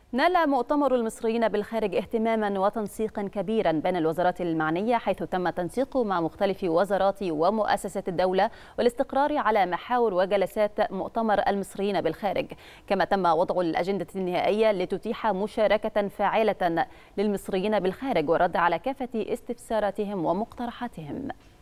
نال مؤتمر المصريين بالخارج اهتماما وتنسيقا كبيرا بين الوزارات المعنية، حيث تم التنسيق مع مختلف وزارات ومؤسسات الدولة والاستقرار على محاور وجلسات مؤتمر المصريين بالخارج، كما تم وضع الأجندة النهائية لتتيح مشاركة فاعلة للمصريين بالخارج والرد على كافة استفساراتهم ومقترحاتهم.